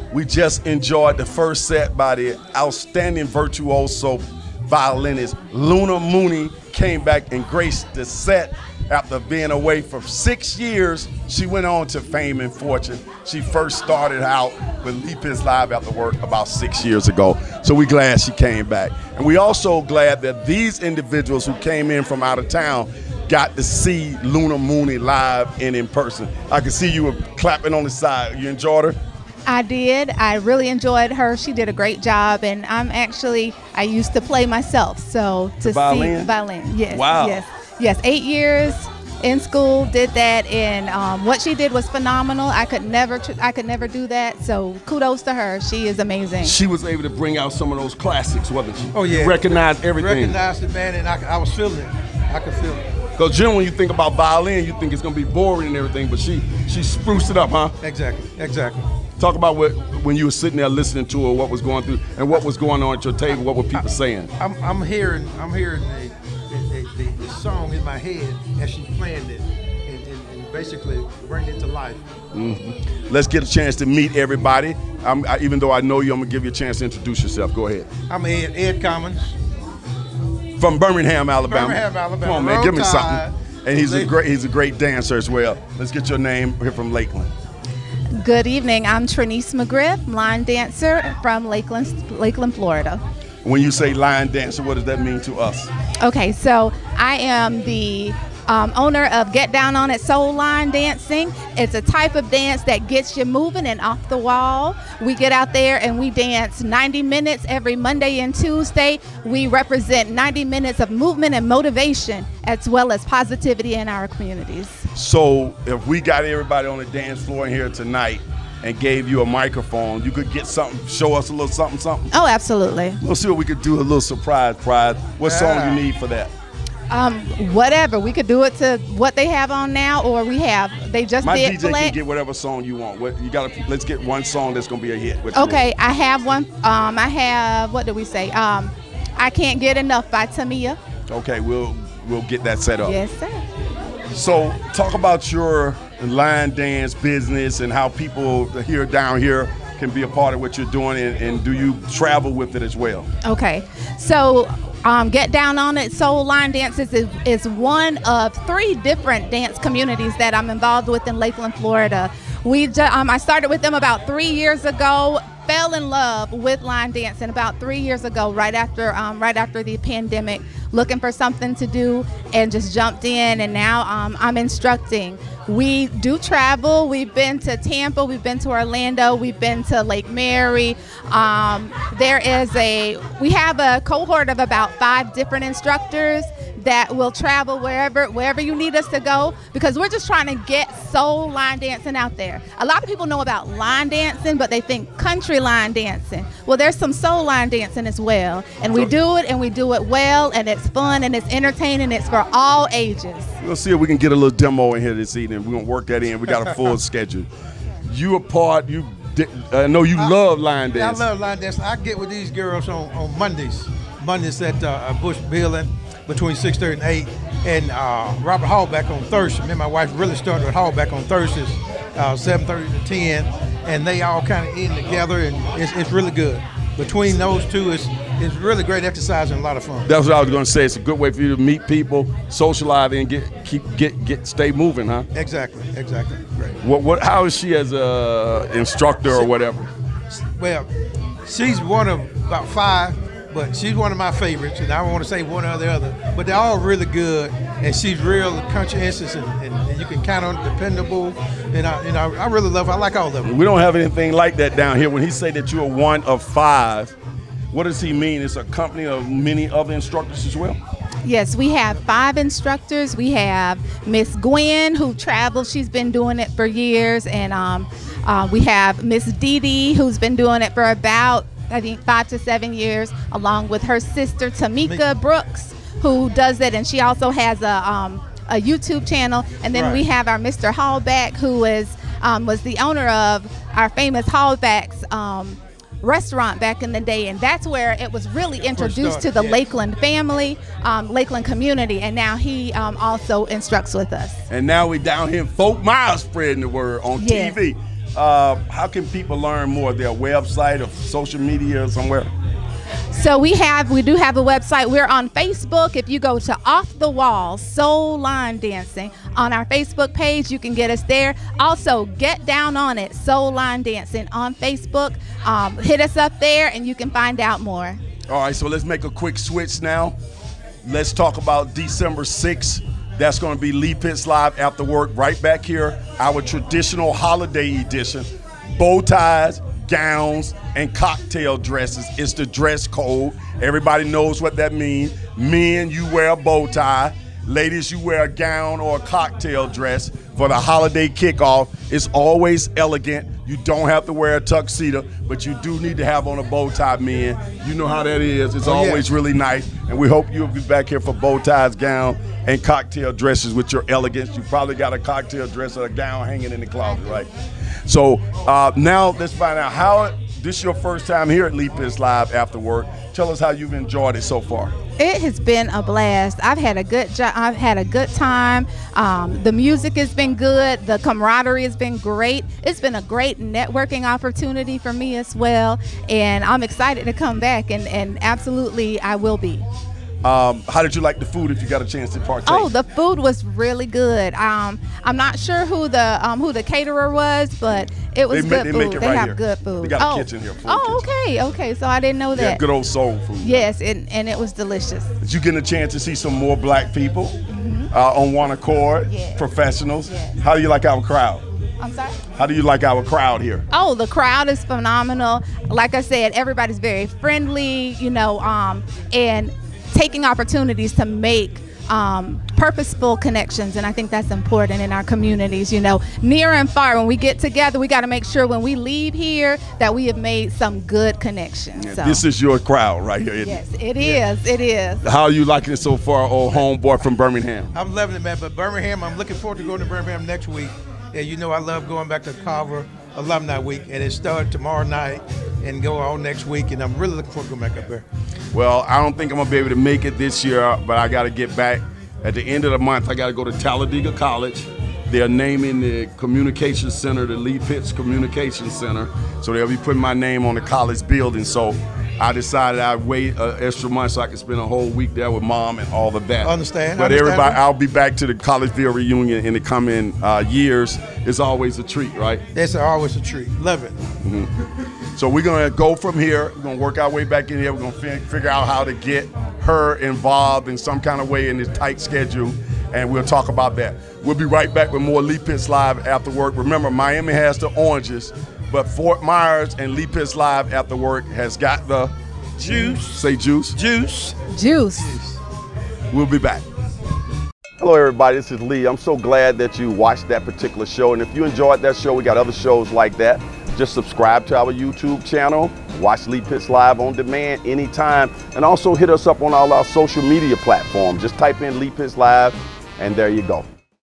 We just enjoyed the first set by the outstanding virtuoso violinist Luna Mooney. Came back and graced the set after being away for 6 years. She went on to fame and fortune. She first started out with Leap Is Live After Work about 6 years ago. So we're glad she came back. And we also glad that these individuals who came in from out of town got to see Luna Mooney live and in person. I can see you were clapping on the side. You enjoyed her? I did. I really enjoyed her. She did a great job, and I used to play myself, so to violin? See violin, yes, wow, yes, 8 years in school, did that, and what she did was phenomenal. I could never do that, so kudos to her. She is amazing. She was able to bring out some of those classics, wasn't she? Oh yeah, recognized everything. Recognized it, man, and I was feeling it. I could feel it. Because generally when you think about violin, you think it's gonna be boring and everything, but she spruced it up, huh? Exactly. Talk about when you were sitting there listening to her, what was going through, and what was going on at your table. What were people saying? I'm hearing the song in my head as she's playing it, and basically bringing it to life. Mm-hmm. Let's get a chance to meet everybody. Even though I know you, I'm gonna give you a chance to introduce yourself. Go ahead. I'm Ed Commons from Birmingham, Alabama. Birmingham, Alabama. Come on, man, give me something. And he's a great dancer as well. Let's get your name here from Lakeland. Good evening. I'm Trinice McGriff, line dancer from Lakeland, Florida. When you say line dancer, what does that mean to us? Okay, so I am the owner of Get Down On It Soul Line Dancing. It's a type of dance that gets you moving and off the wall. We get out there and we dance 90 minutes every Monday and Tuesday. We represent 90 minutes of movement and motivation as well as positivity in our communities. So if we got everybody on the dance floor in here tonight and gave you a microphone, you could get something, show us a little something? Oh, absolutely. We'll see what we could do, a little surprise prize. What song you need for that? Whatever. We could do it to what they have on now, or they just My did DJ Flex. can get whatever song you want. Let's get one song that's gonna be a hit. Okay, I have one. I have, what do we say? I Can't Get Enough by Tamia. Okay, we'll get that set up. Yes, sir. So talk about your line dance business and how people down here can be a part of what you're doing, and do you travel with it as well? Okay, so Get Down On It Soul Line Dances is one of 3 different dance communities that I'm involved with in Lakeland, Florida. I started with them about 3 years ago. Fell in love with line dancing about 3 years ago, right after the pandemic, looking for something to do, and just jumped in, and now I'm instructing. We do travel. We've been to Tampa, we've been to Orlando, we've been to Lake Mary. We have a cohort of about 5 different instructors that will travel wherever you need us to go, because we're just trying to get soul line dancing out there. A lot of people know about line dancing, but they think country line dancing. Well, there's some soul line dancing as well, and we do it well, and it's fun and it's entertaining. It's for all ages. We'll see if we can get a little demo in here this evening. We're gonna work that in. We got a full schedule. I know you love line dancing. I love line dancing. I get with these girls on Mondays at Bush Building between 6:30 and 8, and Robert Hallback on Thursday. Me and my wife really started with Hallback on Thursdays, 7:30 to 10, and they all kind of in together, and it's really good. Between those two, it's really great exercise and a lot of fun. That's what I was going to say. It's a good way for you to meet people, socialize, and stay moving, huh? Exactly. Great. How is she as a instructor or whatever? Well, she's one of about 5, but she's one of my favorites, and I don't want to say one or the other, but they're all really good, and she's real conscientious, and you can count on it, dependable, and I really love her. I like all of them. We don't have anything like that down here. When he say that you're one of 5, what does he mean? It's a company of many other instructors as well? Yes, we have 5 instructors. We have Miss Gwen, who travels. She's been doing it for years, and we have Miss Dee Dee, who's been doing it for about, I think, 5 to 7 years, along with her sister Tamika Brooks, who does it, and she also has a YouTube channel. And then we have our Mr. Hallback, who was the owner of our famous Hallback's restaurant back in the day, and that's where it was really introduced to the Lakeland family, Lakeland community, and now he also instructs with us. And now we down here in Fort Myers spreading the word on TV. how can people learn more? Their website or social media or somewhere? So we do have a website. We're on Facebook. If you go to Off the Wall Soul Line Dancing on our Facebook page, you can get us there. Also, Get Down on It Soul Line Dancing on Facebook. Hit us up there and you can find out more. All right, so let's make a quick switch now. Let's talk about December 6th. That's going to be Lee Pitts Live After Work right back here. Our traditional holiday edition. Bow ties, gowns, and cocktail dresses. It's the dress code. Everybody knows what that means. Men, you wear a bow tie. Ladies, you wear a gown or a cocktail dress for the holiday kickoff. It's always elegant. You don't have to wear a tuxedo, but you do need to have on a bow tie, men. You know how that is. It's always really nice, and we hope you'll be back here for bow ties, gown, and cocktail dresses with your elegance. You probably got a cocktail dress or a gown hanging in the closet, right? So now let's find out how this is your first time here at Lee Pitts Live After Work. Tell us how you've enjoyed it so far. It has been a blast. I've had a good time. The music has been good. The camaraderie has been great. It's been a great networking opportunity for me as well. And I'm excited to come back, and absolutely I will be. How did you like the food if you got a chance to partake? Oh, the food was really good. I'm not sure who the caterer was, but it was good food. Make it right have here. good food. We got a kitchen here. Okay. So I didn't know that. Yeah, good old soul food. Yes, and it was delicious. Did you get a chance to see some more black people on one accord, yes. Professionals? Yes. How do you like our crowd? I'm sorry? How do you like our crowd here? Oh, the crowd is phenomenal. Like I said, everybody's very friendly, and taking opportunities to make purposeful connections, and I think that's important in our communities. Near and far, when we get together, we got to make sure when we leave here that we have made some good connections. Yeah, so. This is your crowd right here, isn't yes, it is. It is. How are you liking it so far, old homeboy from Birmingham? I'm loving it, man. But Birmingham, I'm looking forward to going to Birmingham next week. And I love going back to Carver Alumni Week, and it starts tomorrow night and go all next week, and I'm really looking forward to going back up there. Well, I don't think I'm gonna be able to make it this year, but I got to get back at the end of the month. I got to go to Talladega College. They're naming the communication center the Lee Pitts Communication Center, so they'll be putting my name on the college building. So I decided I'd wait an extra month so I could spend a whole week there with mom and all of that. But everybody, I'll be back to the Collegeville reunion in the coming years. It's always a treat, right? It's always a treat. Love it. So we're gonna go from here. We're gonna work our way back in here. We're gonna figure out how to get her involved in some kind of way in this tight schedule, and we'll talk about that. We'll be right back with more Lee Pitts Live After Work. Remember, Miami has the oranges, but Fort Myers and Lee Pitts Live After Work has got the juice. Say juice. Juice. Juice. We'll be back. Hello everybody, this is Lee. I'm so glad that you watched that particular show, and if you enjoyed that show, we got other shows like that. Just subscribe to our YouTube channel, watch Lee Pitts Live on demand anytime, and also hit us up on all our social media platforms. Just type in Lee Pitts Live, and there you go.